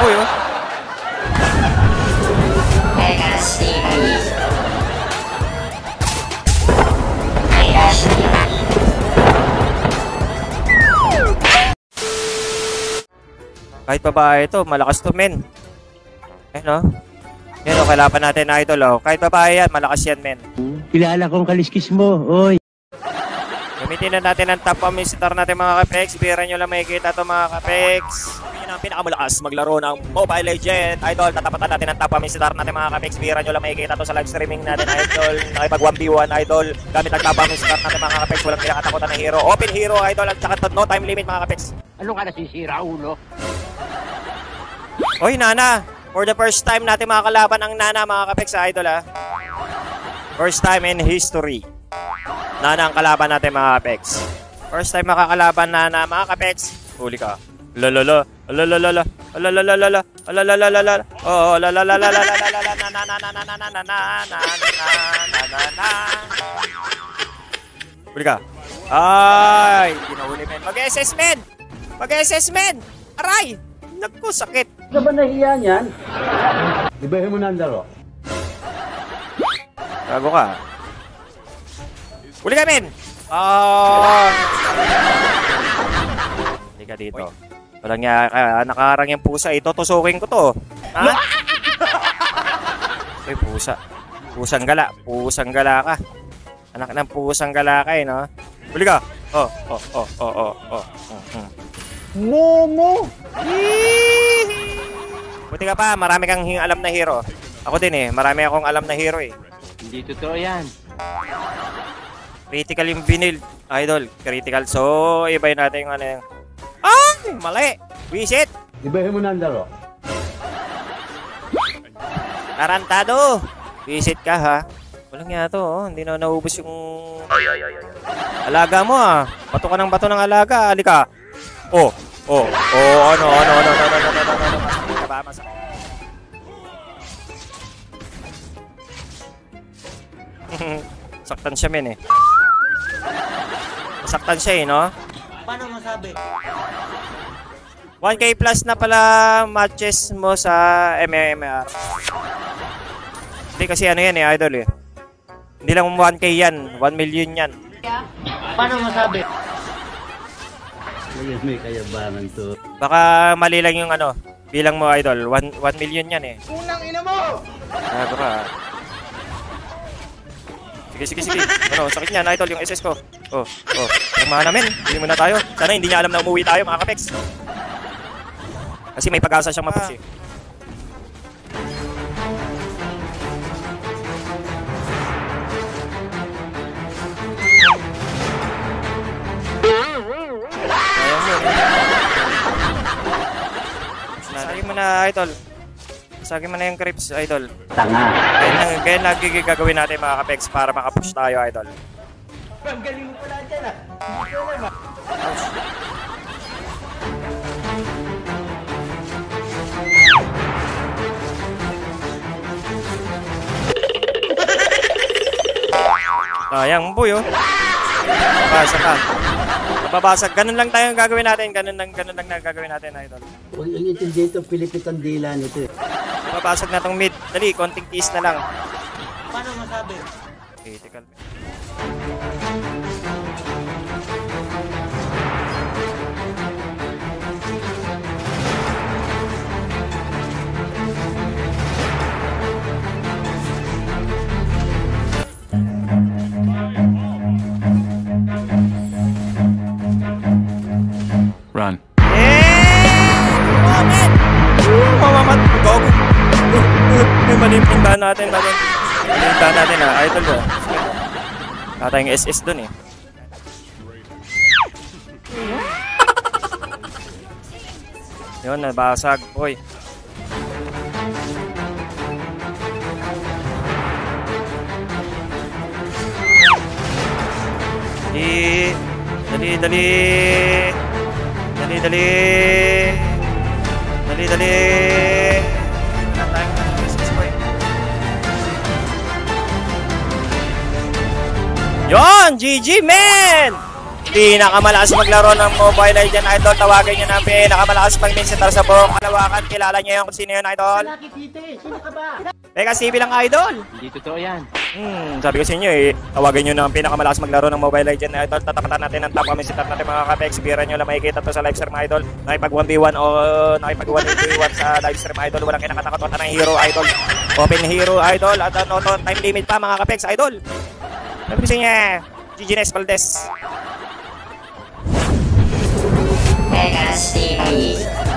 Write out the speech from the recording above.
boy, oh. Kahit babae ito, malakas to, men. Eh, no? Yan, o, kailapan natin, idol, oh. Kahit babae yan, malakas yan, men. Kilala kong kaliskis mo, oy. Gamitin na natin ang top amissitar natin, mga kapex. Bira nyo lang makikita ito, mga kapex. Yun ang pinakamalakas maglaro ng Mobile Legends. Idol, tatapatan natin ang top amissitar natin, mga kapex. Bira nyo lang makikita ito sa live streaming natin, idol. Nakipag 1v1, idol. Gamit ang top amissitar natin, mga kapex. Walang kinakatakutan ng hero. Open hero, idol. At saka no time limit, mga kapex. Ano ka nasisira, ulo? Oy, Nana. For the first time natin makakalaban ang Nana, mga kapex, idol, ha. First time in history. Nana ang kalaban natin, mga kapex. First time makakalaban Nana, mga kapex. Huli ka. Lalala. Lalala. Lalala. Lalala. Oh, lalala. Huli ka. Ay, hindi na huli, men. Mag-SS, men. Mag-SS, men. Aray. Naku, sakit. Ano ba nahiya niyan? Ibahin mo na ang laro. Gago ka. Huli ka, men! Oh! Hindi ka dito. Walang nga, nakaharang yung pusa. Ito, tusukin ko to. Ha? Ay, pusa. Pusang gala. Pusang gala ka. Anak ng pusang gala ka, eh, no? Huli ka! Oh. Momo! Buti ka pa, marami kang alam na hero. Ako din, eh. Marami akong alam na hero, eh. Hindi totoo yan. Critical yung binil, idol. Critical. So, ibayin natin yung ano yung... Ay! Mali! Wisit! Ibahin mo na ang laro. Tarantado! Wisit ka, ha? Walang nga to, oh. Hindi na naubos yung... Alaga mo, ha? Bato ka ng bato ng alaga. Halika. Oh. Ano. Masakit ka ba? Masakit. Saktan siya, men, eh. Masaktan siya, eh, no? Paano masabi? 1K plus na pala matches mo sa MMR. Hindi kasi ano yan, eh, idol, eh. Hindi lang 1K yan. 1 million yan. Paano masabi? May kayabangan to. Baka mali lang yung ano, bilang mo, idol. 1 million yan, eh. Unang ina mo! Gago ka. Sige. Ano, sakit niyan, idol, yung SS ko. Oh. Tama namin. Hindi muna tayo. Sana hindi niya alam na umuwi tayo, mga kapex. Kasi may pag-asa siyang mapush, eh. Sayang mo na, idol. Sagin mo na yung creeps, idol. Tanga. Kaya lagi gagawin natin, mga kapex, para makapush tayo, idol. Ang galing mo pala dyan, ah. Hindi ko alam, ah. Sayang, boy, oh. Babasag ka. Babasag. Ganun lang tayong gagawin natin. Ganun lang gagawin natin, idol. Huwag lang intindi ito, Pilipit ang dila nito, eh. Babasag na tong mid. Dali, konting tease na lang. Paano masabi? Critical. Run. Mamamat. Gago. May manipindahan natin. Manipindahan natin, ha. Idol, ha. Tatayang SS dun, eh. Yun, nabasag. Uy. Dali. Wala tayong SS, boy. Yon! GG, man! Pinakamalakas maglaro ng Mobile Legend, idol. Tawagin nyo na ang pinakamalakas pang visitor sa buong Kalawakan. Kilala nyo yung kung sino yun, idol? Sino ka ba? Vegas TV lang, idol. Hindi totoo yan. Sabi ko sa inyo eh, tawagin nyo na ang pinakamalakas maglaro ng Mobile Legend, idol. Tatapatan natin ang top kami si natin mga ka-PX. Bira nyo lang makikita to sa live stream, idol. Nakipag 1v1 o nakipag 1v1 sa live stream, idol. Walang kinakatakot ng hero, idol. Open hero, idol. At ano to, time limit pa mga ka-PX, idol. Sabi ko sa inyo, GG Nes Valdez. Vegas TV.